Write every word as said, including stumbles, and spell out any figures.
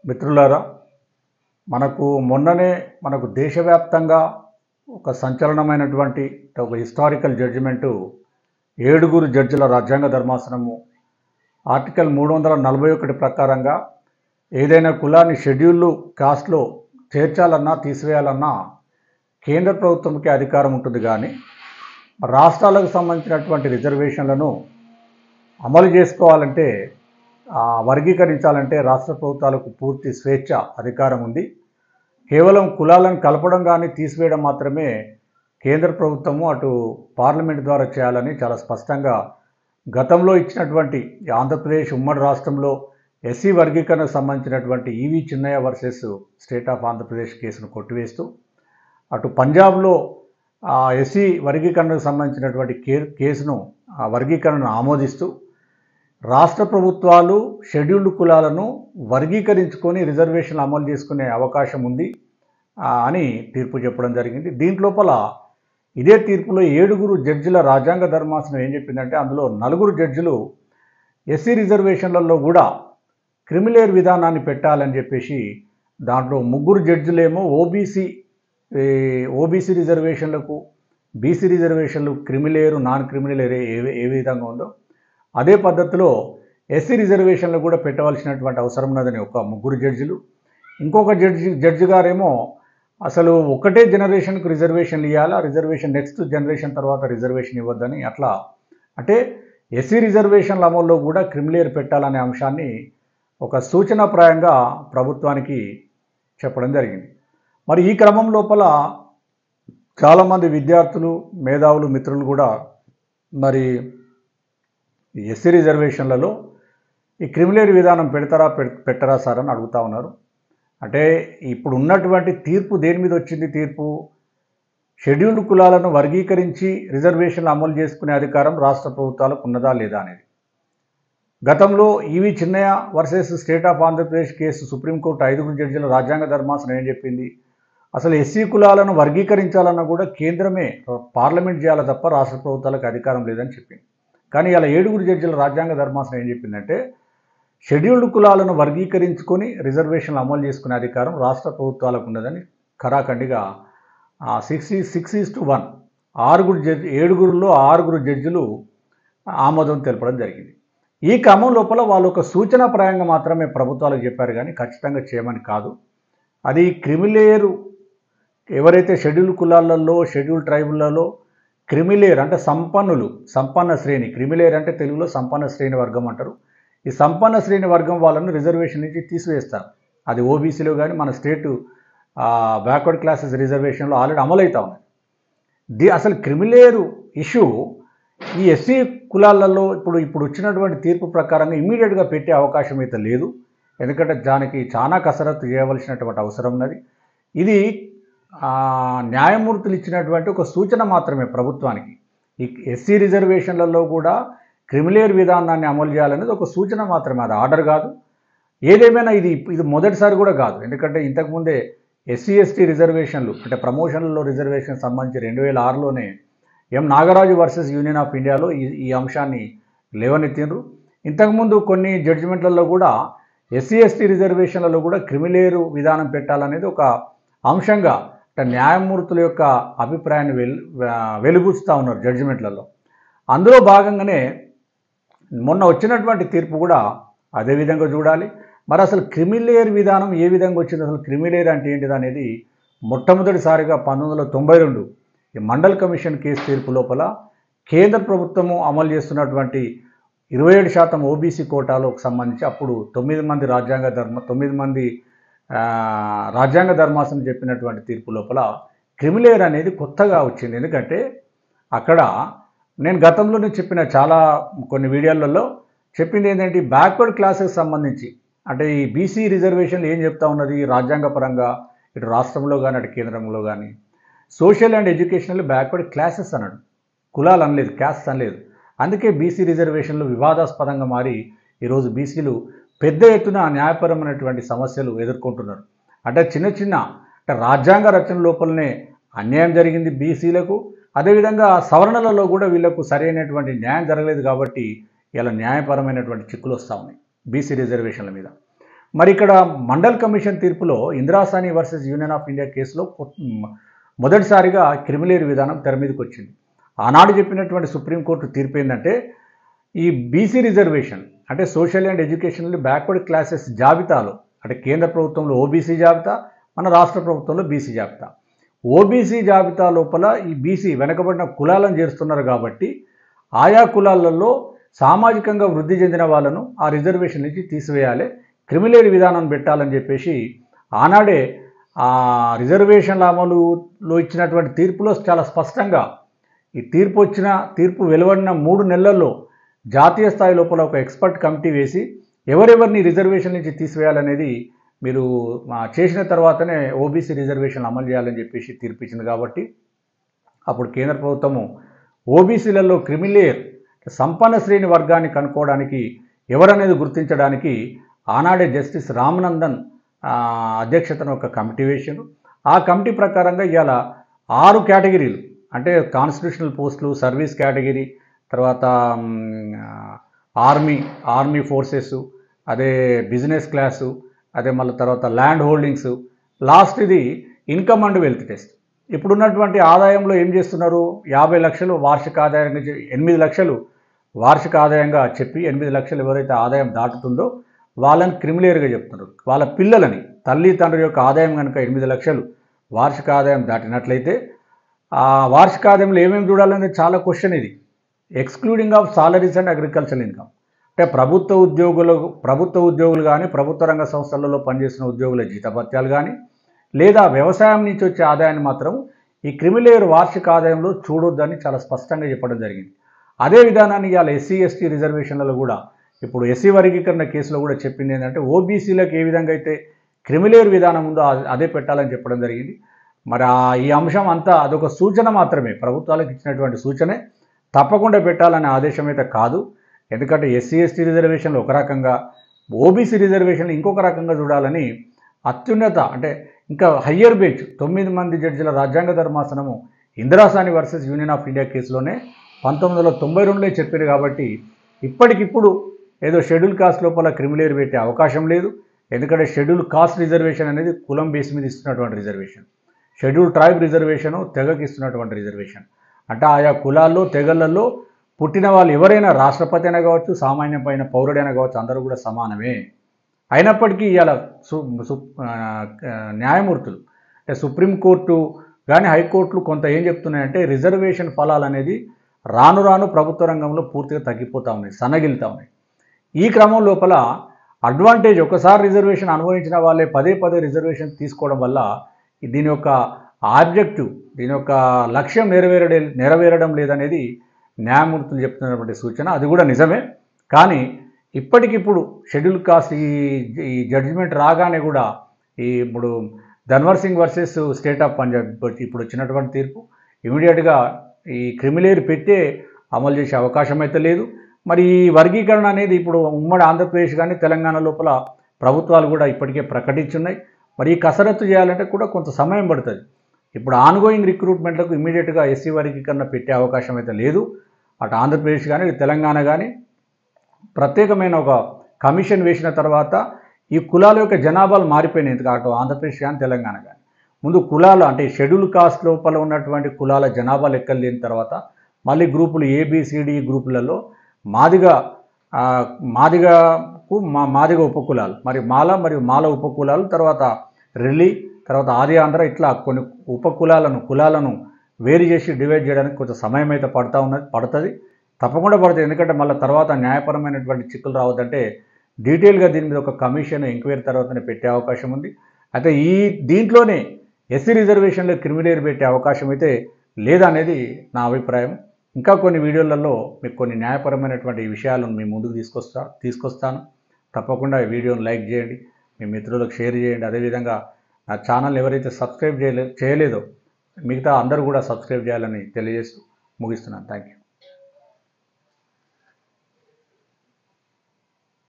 మిత్రులారా, మనకు మొన్ననే మనకు దేశవ్యాప్తంగా ఒక సంచలనమైనటువంటి ఒక హిస్టారికల్ జడ్జిమెంటు ఏడుగురు జడ్జిల రాజ్యాంగ ధర్మాసనము ఆర్టికల్ మూడు వందల నలభై ఒకటి ప్రకారంగా ఏదైనా కులాన్ని షెడ్యూల్ కాస్ట్లో చేర్చాలన్నా తీసివేయాలన్నా కేంద్ర ప్రభుత్వంకి అధికారం ఉంటుంది. కానీ రాష్ట్రాలకు సంబంధించినటువంటి రిజర్వేషన్లను అమలు చేసుకోవాలంటే వర్గీకరించాలంటే రాష్ట్ర ప్రభుత్వాలకు పూర్తి స్వేచ్ఛ అధికారం ఉంది. కేవలం కులాలను కలపడం కానీ తీసివేయడం మాత్రమే కేంద్ర ప్రభుత్వము అటు పార్లమెంట్ ద్వారా చేయాలని చాలా స్పష్టంగా గతంలో ఇచ్చినటువంటి ఆంధ్రప్రదేశ్ ఉమ్మడి రాష్ట్రంలో ఎస్సీ వర్గీకరణకు సంబంధించినటువంటి E V Chinnaiah versus state of Andhra Pradesh కేసును కొట్టివేస్తూ, అటు పంజాబ్లో ఎస్సీ వర్గీకరణకు సంబంధించినటువంటి కే కేసును వర్గీకరణను ఆమోదిస్తూ రాష్ట్ర ప్రభుత్వాలు షెడ్యూల్డ్ కులాలను వర్గీకరించుకొని రిజర్వేషన్లు అమలు చేసుకునే అవకాశం ఉంది అని తీర్పు చెప్పడం జరిగింది. దీంట్లోపల ఇదే తీర్పులో ఏడుగురు జడ్జిల రాజ్యాంగ ధర్మాసనం ఏం చెప్పిందంటే, అందులో నలుగురు జడ్జిలు ఎస్సీ రిజర్వేషన్లలో కూడా క్రిమిలేర్ విధానాన్ని పెట్టాలని చెప్పేసి, దాంట్లో ముగ్గురు జడ్జిలేమో ఓబీసీ ఓబీసీ రిజర్వేషన్లకు బీసీ రిజర్వేషన్లు క్రిమిలేరు నాన్ క్రిమిలేర్ ఏ ఏ విధంగా ఉందో అదే పద్ధతిలో ఎస్సీ రిజర్వేషన్లు కూడా పెట్టవలసినటువంటి అవసరం ఉన్నదని ఒక ముగ్గురు జడ్జిలు, ఇంకొక జడ్జి జడ్జి గారేమో అసలు ఒకటే జనరేషన్కు రిజర్వేషన్లు ఇవ్వాలి, ఆ రిజర్వేషన్ నెక్స్ట్ జనరేషన్ తర్వాత రిజర్వేషన్ ఇవ్వద్దని, అట్లా అంటే ఎస్సీ రిజర్వేషన్ల అమల్లో కూడా క్రిమిలేర్ పెట్టాలనే అంశాన్ని ఒక సూచనాప్రాయంగా ప్రభుత్వానికి చెప్పడం జరిగింది. మరి ఈ క్రమం లోపల చాలామంది విద్యార్థులు, మేధావులు, మిత్రులు కూడా మరి ఎస్సీ రిజర్వేషన్లలో ఈ క్రిమిలేర్ విధానం పెడతారా పెట్టరా సార్ అని అడుగుతూ ఉన్నారు. అంటే ఇప్పుడు ఉన్నటువంటి తీర్పు దేని మీద వచ్చింది? తీర్పు షెడ్యూల్డ్ కులాలను వర్గీకరించి రిజర్వేషన్లు అమలు చేసుకునే అధికారం రాష్ట్ర ప్రభుత్వాలకు ఉన్నదా లేదా అనేది. గతంలో E V Chinnaiah versus state of Andhra Pradesh కేసు సుప్రీంకోర్టు ఐదుగురు జడ్జిల రాజ్యాంగ ధర్మాసనం ఏం చెప్పింది? అసలు ఎస్సీ కులాలను వర్గీకరించాలన్నా కూడా కేంద్రమే పార్లమెంట్ చేయాలి తప్ప రాష్ట్ర ప్రభుత్వాలకు అధికారం లేదని చెప్పింది. కానీ ఇలా ఏడుగురు జడ్జిల రాజ్యాంగ ధర్మాసనం ఏం చెప్పిందంటే, షెడ్యూల్డ్ కులాలను వర్గీకరించుకొని రిజర్వేషన్లు అమలు చేసుకునే అధికారం రాష్ట్ర ప్రభుత్వాలకు ఉన్నదని ఖరాఖండిగా సిక్స్ సిక్స్ ఈస్ టు వన్ ఆరుగురు జడ్జి ఏడుగురులో ఆరుగురు జడ్జిలు ఆమోదం తెలపడం జరిగింది. ఈ క్రమం లోపల వాళ్ళు ఒక సూచనాప్రాయంగా మాత్రమే ప్రభుత్వాలకు చెప్పారు, కానీ ఖచ్చితంగా చేయమని కాదు. అది క్రిమిలేరు ఎవరైతే షెడ్యూల్ కులాలలో షెడ్యూల్ ట్రైబులలో క్రిమిలేర్ అంటే సంపన్నులు, సంపన్న శ్రేణి, క్రిమిలేర్ అంటే తెలుగులో సంపన్న శ్రేణి వర్గం అంటారు. ఈ సంపన్న శ్రేణి వర్గం వాళ్ళను రిజర్వేషన్ నుంచి తీసివేస్తారు. అది ఓబీసీలో కానీ మన స్టేటు బ్యాక్వర్డ్ క్లాసెస్ రిజర్వేషన్లో ఆల్రెడీ అమలవుతా ఉన్నాయి. ది అసలు క్రిమిలేరు ఇష్యూ ఈ ఎస్సీ కులాలలో ఇప్పుడు ఇప్పుడు వచ్చినటువంటి తీర్పు ప్రకారంగా ఇమ్మీడియట్గా పెట్టే అవకాశం అయితే లేదు. ఎందుకంటే దానికి చాలా కసరత్తు చేయవలసినటువంటి అవసరం ఉన్నది. ఇది న్యాయమూర్తులు ఇచ్చినటువంటి ఒక సూచన మాత్రమే ప్రభుత్వానికి. ఈ ఎస్సీ రిజర్వేషన్లలో కూడా క్రిమిలేర్ విధానాన్ని అమలు చేయాలనేది ఒక సూచన మాత్రమే, అది ఆర్డర్ కాదు. ఏదేమైనా ఇది ఇది మొదటిసారి కూడా కాదు. ఎందుకంటే ఇంతకుముందే ఎస్సీ ఎస్టీ రిజర్వేషన్లు అంటే ప్రమోషన్లలో రిజర్వేషన్ సంబంధించి రెండు వేల ఆరులోనే M Nagaraju versus union of ఇండియాలో ఈ ఈ అంశాన్ని లేవనెత్తిండ్రు. ఇంతకుముందు కొన్ని జడ్జిమెంట్లలో కూడా ఎస్సీ ఎస్టీ రిజర్వేషన్లలో కూడా క్రిమిలేరు విధానం పెట్టాలనేది ఒక అంశంగా అంటే న్యాయమూర్తుల యొక్క అభిప్రాయాన్ని వెలు వెలుగుస్తూ ఉన్నారు జడ్జిమెంట్లలో. అందులో భాగంగానే మొన్న వచ్చినటువంటి తీర్పు కూడా అదే విధంగా చూడాలి. మరి అసలు క్రిమిలేర్ విధానం ఏ విధంగా వచ్చింది, అసలు క్రిమిలేర్ అంటే ఏంటిది అనేది మొట్టమొదటిసారిగా పంతొమ్మిది వందల తొంభై రెండు ఈ మండల్ కమిషన్ కేసు తీర్పు లోపల కేంద్ర ప్రభుత్వము అమలు చేస్తున్నటువంటి ఇరవై ఏడు శాతం ఓబీసీ కోటాలకు సంబంధించి అప్పుడు తొమ్మిది మంది రాజ్యాంగ ధర్మ తొమ్మిది మంది రాజ్యాంగ ధర్మాసనం చెప్పినటువంటి తీర్పు లోపల క్రిమిలేర్ అనేది కొత్తగా వచ్చింది. ఎందుకంటే అక్కడ నేను గతంలోనే చెప్పిన చాలా కొన్ని వీడియోలలో చెప్పింది ఏంటంటే, బ్యాక్వర్డ్ క్లాసెస్ సంబంధించి అంటే ఈ బీసీ రిజర్వేషన్లు ఏం చెప్తా ఉన్నది రాజ్యాంగ పరంగా ఇటు రాష్ట్రంలో కానీ అటు కేంద్రంలో కానీ social and educational backward classes అన్నాడు, కులాలు అనలేదు, క్యాస్ట్ అనలేదు. అందుకే బీసీ రిజర్వేషన్లు వివాదాస్పదంగా మారి ఈరోజు బీసీలు పెద్ద ఎత్తున న్యాయపరమైనటువంటి సమస్యలు ఎదుర్కొంటున్నారు. అంటే చిన్న చిన్న అంటే రాజ్యాంగ రచన లోపలనే అన్యాయం జరిగింది బీసీలకు, అదేవిధంగా సవరణలలో కూడా వీళ్లకు సరైనటువంటి న్యాయం జరగలేదు. కాబట్టి ఇలా న్యాయపరమైనటువంటి చిక్కులు వస్తూ ఉన్నాయి బీసీ రిజర్వేషన్ల మీద. మరి ఇక్కడ మండల్ కమిషన్ తీర్పులో Indra Sawhney versus union of India కేసులో మొదటిసారిగా క్రిమిలేర్ విధానం తెర మీదకి వచ్చింది. ఆనాడు చెప్పినటువంటి సుప్రీంకోర్టు తీర్పు ఏంటంటే ఈ బీసీ రిజర్వేషన్ అంటే social and educational backward classes జాబితాలో అంటే కేంద్ర ప్రభుత్వంలో ఓబీసీ జాబితా, మన రాష్ట్ర ప్రభుత్వంలో బీసీ జాబితా. ఓబీసీ జాబితా లోపల ఈ బీసీ వెనకబడిన కులాలను చేరుస్తున్నారు కాబట్టి ఆయా కులాలలో సామాజికంగా వృద్ధి చెందిన వాళ్ళను ఆ రిజర్వేషన్ నుంచి తీసివేయాలి, క్రిమిలేర్ విధానం పెట్టాలని చెప్పేసి ఆనాడే ఆ రిజర్వేషన్ల అమలులో ఇచ్చినటువంటి తీర్పులో చాలా స్పష్టంగా ఈ తీర్పు వచ్చిన తీర్పు వెలువడిన మూడు నెలల్లో జాతీయ స్థాయి లోపల ఒక ఎక్స్పర్ట్ కమిటీ వేసి ఎవరెవరిని రిజర్వేషన్ నుంచి తీసివేయాలనేది మీరు చేసిన తర్వాతనే ఓబీసీ రిజర్వేషన్ అమలు చేయాలని చెప్పేసి తీర్పు ఇచ్చింది. కాబట్టి అప్పుడు కేంద్ర ప్రభుత్వము ఓబీసీలలో క్రిమిలేర్ సంపన్న శ్రేణి వర్గాన్ని కనుక్కోవడానికి ఎవరనేది గుర్తించడానికి ఆనాడే జస్టిస్ రామనందన్ అధ్యక్షతన ఒక కమిటీ వేసారు. ఆ కమిటీ ప్రకారంగా ఇవాళ ఆరు కేటగిరీలు అంటే కాన్స్టిట్యూషనల్ పోస్టులు, సర్వీస్ కేటగిరీ, తర్వాత ఆర్మీ ఆర్మీ ఫోర్సెస్, అదే బిజినెస్ క్లాసు, అదే మళ్ళీ తర్వాత ల్యాండ్ హోల్డింగ్స్, లాస్ట్ ఇది ఇన్కమ్ అండ్ వెల్త్ టెస్ట్. ఇప్పుడున్నటువంటి ఆదాయంలో ఏం చేస్తున్నారు, యాభై లక్షలు వార్షిక ఆదాయంగా ఎనిమిది లక్షలు వార్షిక ఆదాయంగా చెప్పి ఎనిమిది లక్షలు ఎవరైతే ఆదాయం దాటుతుందో వాళ్ళని క్రిమిలేర్గా చెప్తున్నారు. వాళ్ళ పిల్లలని తల్లి తండ్రి యొక్క ఆదాయం కనుక ఎనిమిది లక్షలు వార్షిక ఆదాయం దాటినట్లయితే ఆ వార్షిక ఆదాయంలో ఏమేమి చూడాలనేది చాలా క్వశ్చన్. ఇది excluding of salaries and agricultural income అంటే ప్రభుత్వ ఉద్యోగులు ప్రభుత్వ ఉద్యోగులు కానీ ప్రభుత్వ రంగ సంస్థలలో పనిచేసిన ఉద్యోగుల జీతభత్యాలు కానీ లేదా వ్యవసాయం నుంచి వచ్చే ఆదాయాన్ని మాత్రం ఈ క్రిమిలేర్ వార్షిక ఆదాయంలో చూడొద్దని చాలా స్పష్టంగా చెప్పడం జరిగింది. అదే విధానాన్ని ఇవాళ ఎస్సీ ఎస్టీ రిజర్వేషన్లలో కూడా ఇప్పుడు ఎస్సీ వర్గీకరణ కేసులో కూడా చెప్పింది ఏంటంటే ఓబీసీలకు ఏ విధంగా అయితే క్రిమిలేర్ విధానం ఉందో అదే పెట్టాలని చెప్పడం జరిగింది. మరి ఈ అంశం అంతా అదొక సూచన మాత్రమే, ప్రభుత్వాలకు ఇచ్చినటువంటి సూచనే, తప్పకుండా పెట్టాలనే ఆదేశం అయితే కాదు. ఎందుకంటే ఎస్సీ ఎస్టీ రిజర్వేషన్లు ఒక రకంగా, ఓబీసీ రిజర్వేషన్లు ఇంకొక రకంగా చూడాలని అత్యున్నత అంటే ఇంకా హయ్యర్ బెంచ్ తొమ్మిది మంది జడ్జిల రాజ్యాంగ ధర్మాసనము Indra Sawhney versus union of India కేసులోనే పంతొమ్మిది వందల తొంభై రెండులో చెప్పారు. కాబట్టి ఇప్పటికిప్పుడు ఏదో షెడ్యూల్ కాస్ట్ లోపల క్రిమిలేర్ పెట్టే అవకాశం లేదు. ఎందుకంటే షెడ్యూల్ కాస్ట్ రిజర్వేషన్ అనేది కులం బేస్ మీద ఇస్తున్నటువంటి రిజర్వేషన్, షెడ్యూల్ ట్రైబ్ రిజర్వేషను తెగకి ఇస్తున్నటువంటి రిజర్వేషన్. అంటే ఆయా కులాల్లో తెగలలో పుట్టిన వాళ్ళు ఎవరైనా రాష్ట్రపతి అయినా కావచ్చు, సామాన్యమైన పౌరుడైనా కావచ్చు, అందరూ కూడా సమానమే. అయినప్పటికీ ఇవాళ సు న్యాయమూర్తులు అంటే సుప్రీంకోర్టు కానీ హైకోర్టులు కొంత ఏం చెప్తున్నాయంటే రిజర్వేషన్ ఫలాలు అనేది రాను రాను ప్రభుత్వ రంగంలో పూర్తిగా తగ్గిపోతూ ఉన్నాయి, సన్నగిలుతూ ఉన్నాయి. ఈ క్రమం లోపల అడ్వాంటేజ్ ఒకసారి రిజర్వేషన్ అనుభవించిన వాళ్ళే పదే పదే రిజర్వేషన్ తీసుకోవడం వల్ల దీని యొక్క ఆబ్జెక్టివ్ దీని యొక్క లక్ష్యం నెరవేరడే నెరవేరడం లేదనేది న్యాయమూర్తులు చెప్తున్నటువంటి సూచన. అది కూడా నిజమే. కానీ ఇప్పటికిప్పుడు షెడ్యూల్ కాస్ట్ ఈ ఈ జడ్జిమెంట్ రాగానే కూడా ఈ ఇప్పుడు Dhanwar Singh versus state of Punjab ఇప్పుడు వచ్చినటువంటి తీర్పు ఇమీడియట్గా ఈ క్రిమిలేర్ పెట్టే అమలు చేసే అవకాశం అయితే లేదు. మరి ఈ వర్గీకరణ అనేది ఇప్పుడు ఉమ్మడి ఆంధ్రప్రదేశ్ కానీ తెలంగాణ లోపల ప్రభుత్వాలు కూడా ఇప్పటికే ప్రకటించున్నాయి. మరి ఈ కసరత్తు చేయాలంటే కూడా కొంత సమయం పడుతుంది. ఇప్పుడు ఆన్గోయింగ్ రిక్రూట్మెంట్లకు ఇమీడియట్గా ఎస్సీ వర్గీకరణ పెట్టే అవకాశం అయితే లేదు. అటు ఆంధ్రప్రదేశ్ కానీ తెలంగాణ కానీ ప్రత్యేకమైన ఒక కమిషన్ వేసిన తర్వాత ఈ కులాల యొక్క జనాభాలు మారిపోయినాయి. ఎందుకు అటు ఆంధ్రప్రదేశ్ కానీ తెలంగాణ కానీ ముందు కులాలు అంటే షెడ్యూల్ కాస్ట్ లోపల ఉన్నటువంటి కులాల జనాభా లెక్కలు లేని తర్వాత మళ్ళీ గ్రూపులు ఏబిసిడి గ్రూపులలో మాదిగా మాదిగకు మా మాదిగ ఉపకులాలు, మరి మాల మరియు మాల ఉపకులాలు, తర్వాత రెల్లి, తర్వాత ఆది ఆంధ్ర, ఇట్లా కొన్ని ఉపకులాలను కులాలను వేరు చేసి డివైడ్ చేయడానికి కొంచెం సమయం అయితే పడుతూ ఉన్నది పడుతుంది తప్పకుండా పడుతుంది. ఎందుకంటే మళ్ళీ తర్వాత న్యాయపరమైనటువంటి చిక్కులు రావద్దంటే డీటెయిల్గా దీని మీద ఒక కమిషన్ ఎంక్వైరీ తర్వాతనే పెట్టే అవకాశం ఉంది. అయితే ఈ దీంట్లోనే ఎస్సీ రిజర్వేషన్లో క్రిమిలేర్ పెట్టే అవకాశం అయితే లేదనేది నా అభిప్రాయం. ఇంకా కొన్ని వీడియోలలో మీకు కొన్ని న్యాయపరమైనటువంటి విషయాలను మీ ముందుకు తీసుకొస్తా తీసుకొస్తాను తప్పకుండా ఈ వీడియోని లైక్ చేయండి, మీ మిత్రులకు షేర్ చేయండి. అదేవిధంగా నా ఛానల్ ఎవరైతే సబ్స్క్రైబ్ చేయలే చేయలేదో మిగతా అందరూ కూడా సబ్స్క్రైబ్ చేయాలని తెలియజేస్తూ ముగిస్తున్నాను. Thank you.